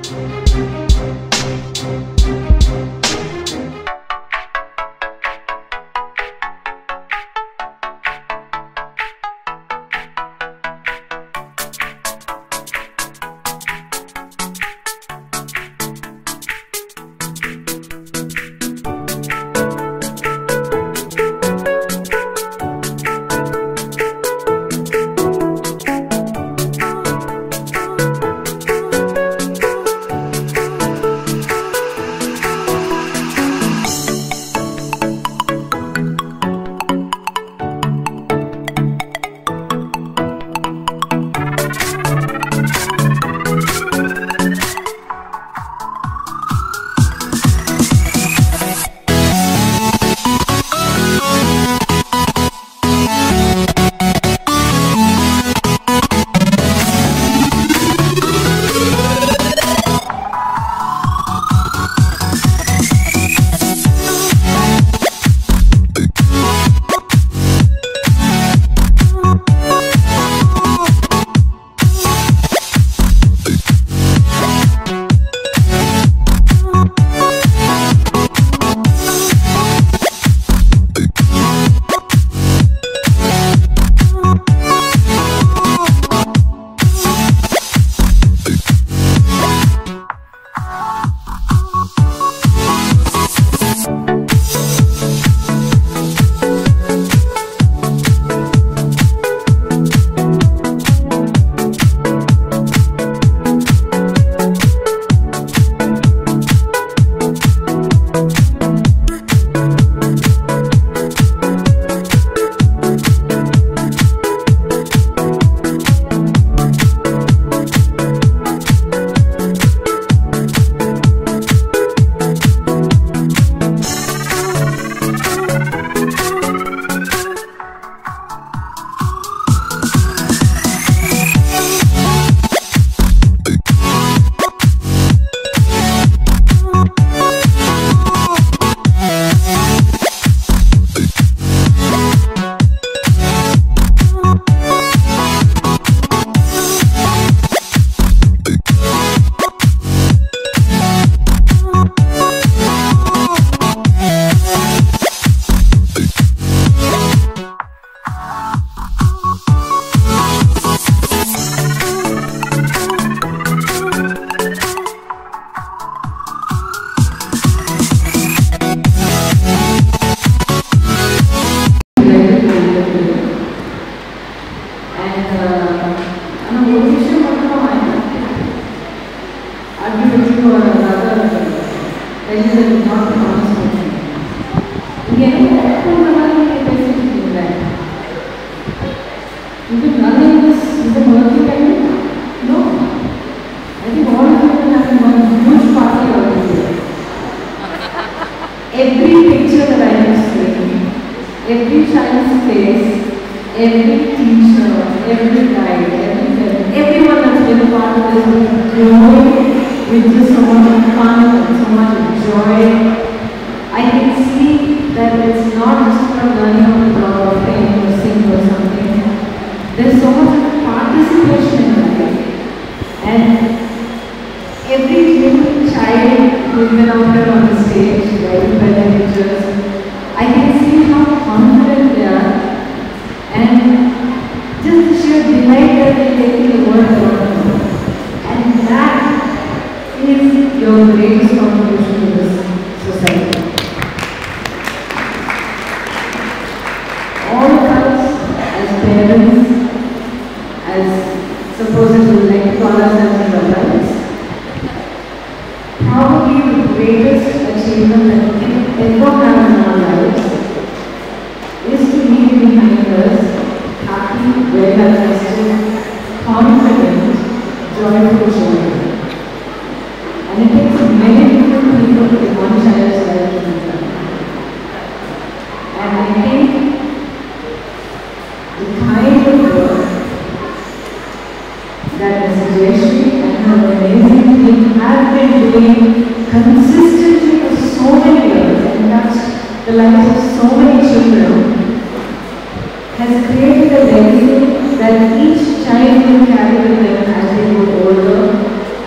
That each child will carry with them as they grow older, the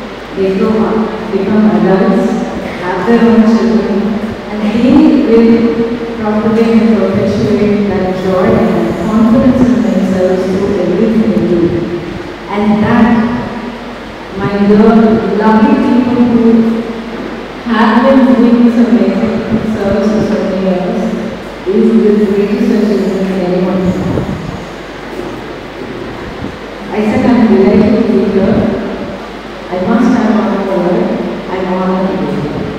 they grow up, become adults, have their own children, and they will propagate and perpetuate that joy and confidence in themselves through everything they do. And that, my dear, lovely people who have been doing this amazing service for so many years, is the greatest achievement anyone can have. I said I'm delighted to be here. I must have one word. I'm honored to be here.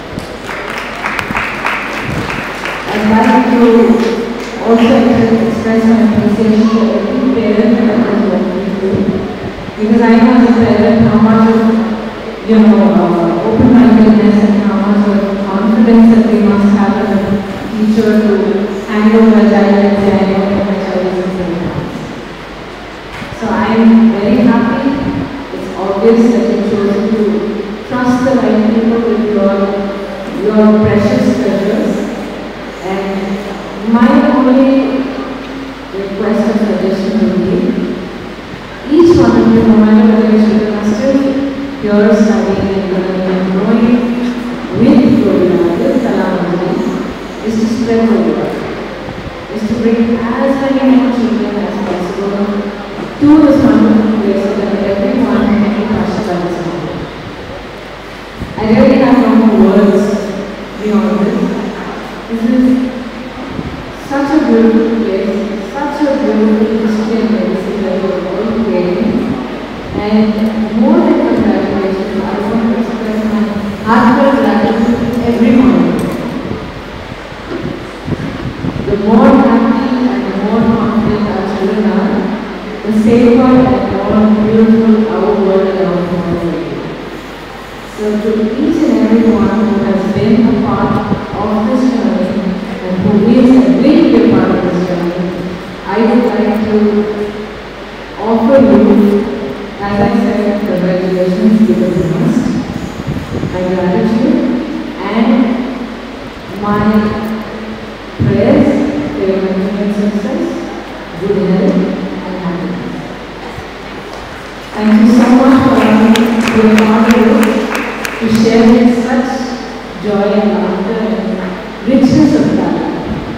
I'd like to also express my appreciation to every parent that is working through, because I know as a parent how much of open-mindedness and how much of confidence that we must have as a teacher to handle my child and say I know that my child is in safe hands. So I am very happy. It's obvious that you chose to trust the right people with your precious treasures. And my only request or suggestion would be, each one of you, no matter whether your children are still here studying and learning and growing with Govina, with Kalamanjali, is to spread the word, is to bring as many more children as possible to this wonderful place so that everyone can be touched by this moment. I really have no more words beyond this. This is such a beautiful place, such a beautiful history and legacy that you are all creating. And more than congratulations, I want to express my heartfelt gratitude to everyone. The more happy and the more confident our children are, the safer and more beautiful our world and our home will be. So to each and everyone who has been a part of this journey and who is and will be a part of this journey, I would like to offer you, as I said, congratulations because you must, my gratitude and my prayers for your continued success, good health, and happiness. Thank you so much for allowing me to be a part of this, to share with such joy and laughter and richness of talent.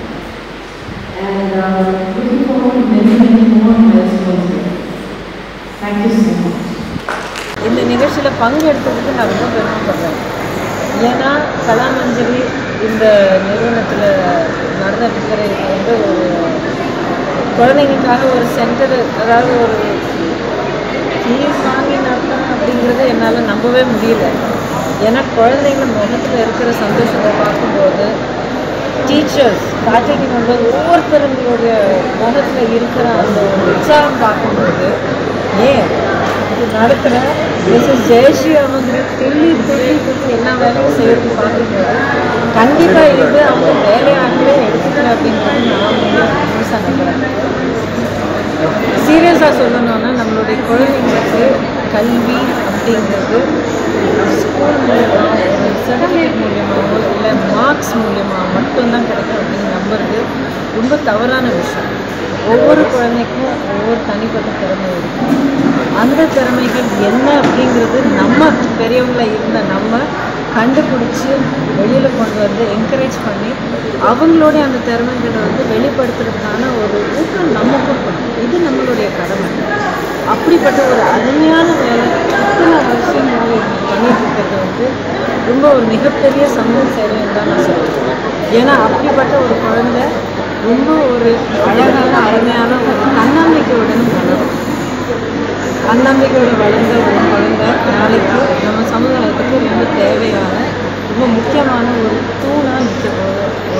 And looking forward to many, many more milestones here. Thank you so much. இந்த நிகழ்ச்சியில் பங்கெடுத்ததுக்கு நான் ரொம்ப பெருமைப்படுறேன். ஏன்னா கலாமஞ்சலி இந்த நிறுவனத்தில் நடந்துகிட்டு இருக்கிற ஒரு குழந்தைங்களுக்காக ஒரு சென்டர், அதாவது ஒரு ஃபீஸ் வாங்கி நடத்தணும் அப்படிங்கிறது என்னால் நம்பவே முடியல. ஏன்னா குழந்தைங்க முகத்தில் இருக்கிற சந்தோஷத்தை பார்க்கும்போது, டீச்சர்ஸ் ஃபேக்கல்டி மெம்பர் ஒவ்வொருத்தருங்களுடைய முகத்தில் இருக்கிற அந்த ஒரு உற்சாகம் பார்க்கும்போது, ஏன் இது நடத்துகிற மிஸ்ஸஸ் ஜெயஸ்ரீ அவங்க துள்ளி எல்லா வேலையும் செய்யறது பார்க்கும்போது கண்டிப்பாக இது அவங்க வேலையாகவே எடுத்துக்கல அப்படின்றது நான் முழுசாக நம்புகிறேன். சீரியஸாக சொல்லணும்னா நம்மளுடைய குழந்தைங்களுக்கு கல்வி அப்படிங்கிறது ஸ்கூல் மூலமாக ஒரு சர்டிஃபிகேட் மூலியமாகவோ இல்லை மார்க்ஸ் மூலியமாக மட்டும்தான் கிடைக்கும் அப்படின்னு நம்புறது ரொம்ப தவறான விஷயம். ஒவ்வொரு குழந்தைக்கும் ஒவ்வொரு தனிப்பட்ட திறமை இருக்கும். அந்த திறமைகள் என்ன அப்படிங்கிறது நம்ம பெரியவங்களாக இருந்த நம்ம கண்டுபிடிச்சி வெளியில் கொண்டு வந்து என்கரேஜ் பண்ணி அவங்களுடைய அந்த திறமைகளை வெளிப்படுத்துறதுக்கான ஒரு ஊக்கம் நம்ம கொடுக்கணும். இது நம்மளுடைய கடமை. அப்படிப்பட்ட ஒரு அருமையான வேலை இத்தனை வருஷங்களாக பண்ணிட்டு இருக்கிறது ரொம்ப ஒரு மிகப்பெரிய சமூக சேவைன்னு தான் நான் சொல்லுவேன். ஏன்னா அப்படிப்பட்ட ஒரு குழந்தை ரொம்ப ஒரு அழகான அருமையான ஒரு தன்னம்பிக்கையுடன் வளரும். தன்னம்பிக்கையோடு வளர்ந்த ஒரு குழந்தை நாளைக்கு நம்ம சமுதாயத்துக்கு ரொம்ப தேவையான ரொம்ப முக்கியமான ஒரு தூணாக நிற்க போகிற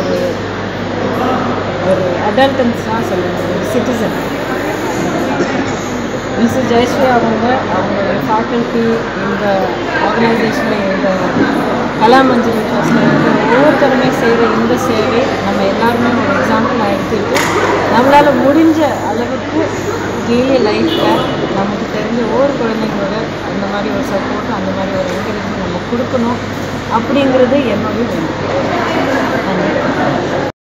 ஒரு அடல்டன்ஸ் தான் சொல்லணும், ஒரு சிட்டிசன். மிஸ்ஸஸ் ஜெயஸ்ரீ அவங்களுடைய ஃபேக்கல்ட்டி இந்த ஆர்கனைசேஷனில் இந்த கலாமஞ்சலி ட்ரஸ்ட்டில் ஒவ்வொருத்தருமே செய்கிற இந்த சேவை நம்ம எல்லாருமே ஒரு எக்ஸாம்பிள் எடுத்துக்கிட்டு நம்மளால் முடிஞ்ச அளவுக்கு டெய்லி லைஃப்பில் நமக்கு தெரிஞ்ச ஒவ்வொரு குழந்தைங்களோட அந்த மாதிரி ஒரு சப்போர்ட், அந்த மாதிரி ஒரு என்கரேஜ்மெண்ட் நம்ம கொடுக்கணும் அப்படிங்கிறது என்னுடைய வேண்டுகோள். நன்றி.